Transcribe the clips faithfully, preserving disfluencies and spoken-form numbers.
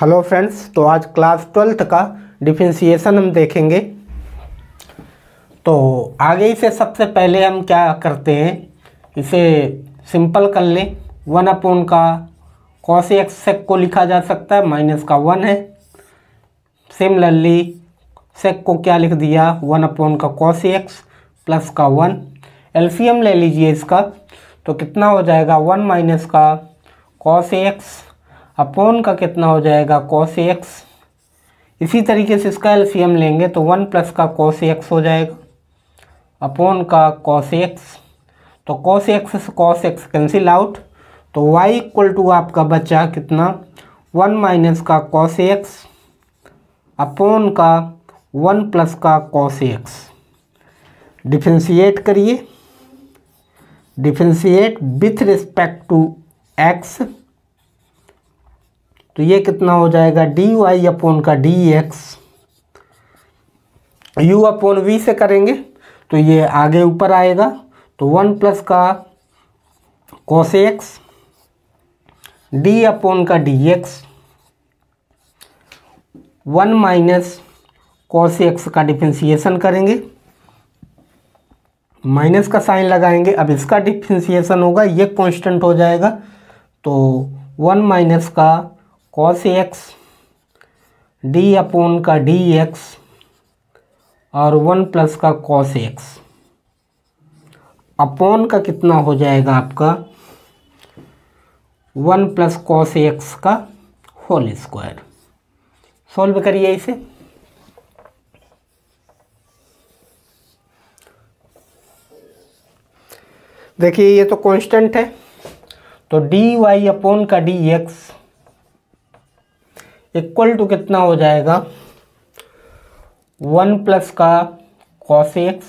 Hello friends, तो आज class twelfth का डिफरेंशिएशन हम देखेंगे। तो आगे इसे सबसे पहले हम क्या करते हैं, इसे सिंपल कर लें। वन अपॉन का कॉस एक्स सेक को लिखा जा सकता है, माइनस का वन है। सिमिलरली सेक को क्या लिख दिया, वन अपॉन का कॉस एक्स प्लस का वन। एलसीएम ले लीजिए इसका, तो कितना हो जाएगा, वन माइनस का कॉस एक्स अपॉन का कितना हो जाएगा, कॉस एक्स। इसी तरीके से इसका एलसीएम लेंगे तो वन प्लस का कॉस एक्स हो जाएगा अपॉन का कॉस एक्स। तो कॉस एक्स से कॉस एक्स कैंसिल आउट, तो y इक्वल टू आपका बचा कितना, वन माइनस का कॉस एक्स अपॉन का वन प्लस का कॉस एक्स। डिफरेंशिएट करिए, differentiate with respect to x, तो ये कितना हो जाएगा, डी वाई अपॉन का d x. U upon v से करेंगे तो ये आगे ऊपर आएगा, तो वन प्लस का कॉस एक्स डी अपॉन का d x, one minus cos x का डिफरेंशिएशन करेंगे, माइनस का साइन लगाएंगे। अब इसका डिफरेंशिएशन होगा, ये कांस्टेंट हो जाएगा, तो वन माइनस का कॉस एक्स डी अपॉन का डी एक्स और वन प्लस का कॉस एक्स अपॉन का कितना हो जाएगा आपका, वन प्लस कॉस एक्स का होल स्क्वायर। सॉल्व करिए इसे। देखिए ये तो कांस्टेंट है, तो डी वाई अपॉन का डी एक्स इक्वल टू कितना हो जाएगा, वन प्लस का कॉस एक्स।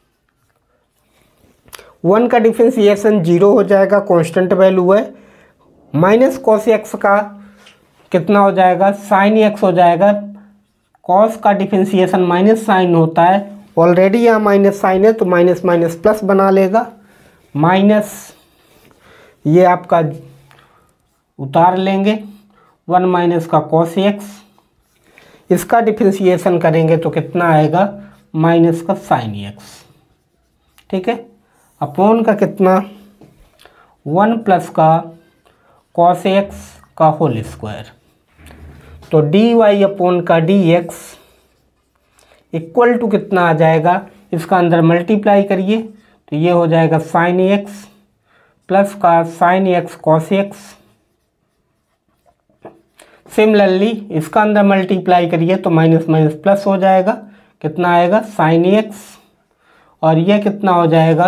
वन का डिफरेंशिएशन जीरो हो जाएगा, कांस्टेंट वैल्यू है, माइनस कॉस एक्स का कितना हो जाएगा, साइन एक्स हो जाएगा। कॉस का डिफरेंशिएशन माइनस साइन होता है, ऑलरेडी यहाँ माइनस साइन है तो माइनस माइनस प्लस बना लेगा। माइनस ये आपका उतार लेंगे, वन माइनस का कॉस एक्स, इसका डिफरेंशिएशन करेंगे तो कितना आएगा, माइनस का साइन एक्स। ठीक है, अपॉन का कितना, वन प्लस का कॉस एक्स का होल स्क्वायर। तो डी वाई अपॉन का डी एक्स इक्वल टू कितना आ जाएगा, इसका अंदर मल्टीप्लाई करिए तो ये हो जाएगा साइन एक्स प्लस का sine x cos x. Similarly इसका अंदर मल्टीप्लाई करिए तो माइनस माइनस प्लस हो जाएगा, कितना आएगा, साइन एक्स, और ये कितना हो जाएगा,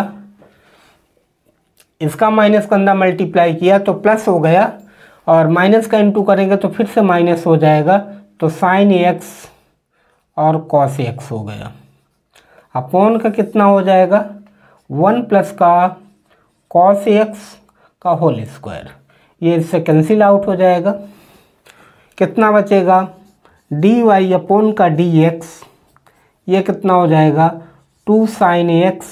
इसका माइनस का अंदर मल्टीप्लाई किया तो प्लस हो गया, और माइनस का इंटू करेंगे तो फिर से माइनस हो जाएगा, तो साइन एक्स और कॉस एक्स हो गया। अपॉन का कितना हो जाएगा, वन प्लस का कॉस एक्स का होल स्क्वायर। ये इससे कैंसिल आउट हो जाएगा, कितना बचेगा, डी वाई अपॉन का डी एक्स, ये कितना हो जाएगा, टू साइन एक्स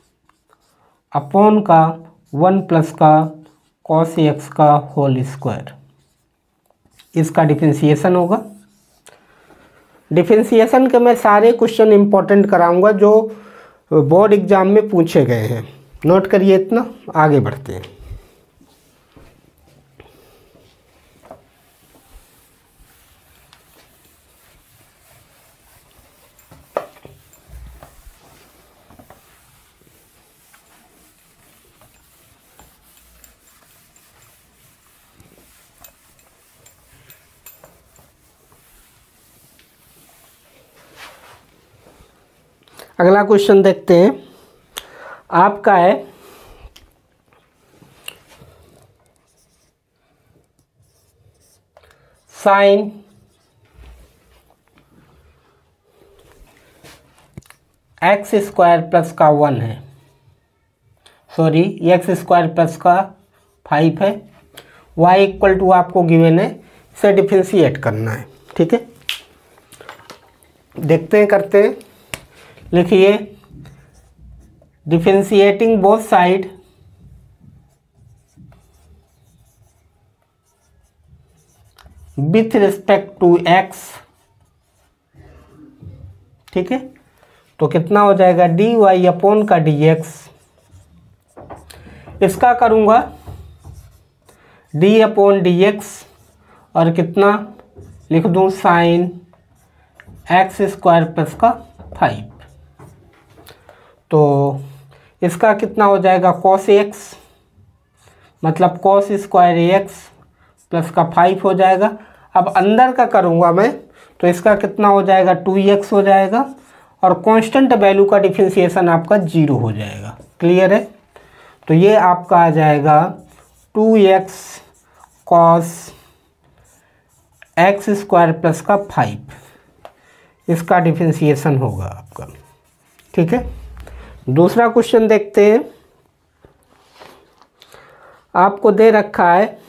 अपॉन का वन प्लस का कॉस एक्स का होल स्क्वायर। इसका डिफरेंशिएशन होगा। डिफरेंशिएशन के मैं सारे क्वेश्चन इंपॉर्टेंट कराऊंगा जो बोर्ड एग्जाम में पूछे गए हैं, नोट करिए इतना। आगे बढ़ते हैं। अगला क्वेश्चन देखते हैं, आपका है साइन एक्स स्क्वायर प्लस का वन है, सॉरी एक्स स्क्वायर प्लस का फाइव है, y इक्वल टू आपको गिवन है, इसे डिफरेंशिएट करना है। ठीक है, देखते हैं, करते हैं। लिखिए, differentiating both side with respect to x, ठीक है। तो कितना हो जाएगा डी वाई अपॉन का डी एक्स। इसका करूँगा डी अपॉन डी एक्स और कितना लिख दूँ साइन एक्स स्क्वायर प्लस का फाइव। तो इसका कितना हो जाएगा कॉस एक्स, मतलब कॉस स्क्वायर एक्स प्लस का फाइव हो जाएगा। अब अंदर का करूँगा मैं तो इसका कितना हो जाएगा टू एक्स हो जाएगा और कांस्टेंट वैल्यू का डिफरेंशिएशन आपका जीरो हो जाएगा। क्लियर है। तो ये आपका आ जाएगा two x cos x square plus का फाइव, इसका डिफरेंशिएशन होगा आपका। ठीक है। दूसरा क्वेश्चन देखते हैं। आपको दे रखा है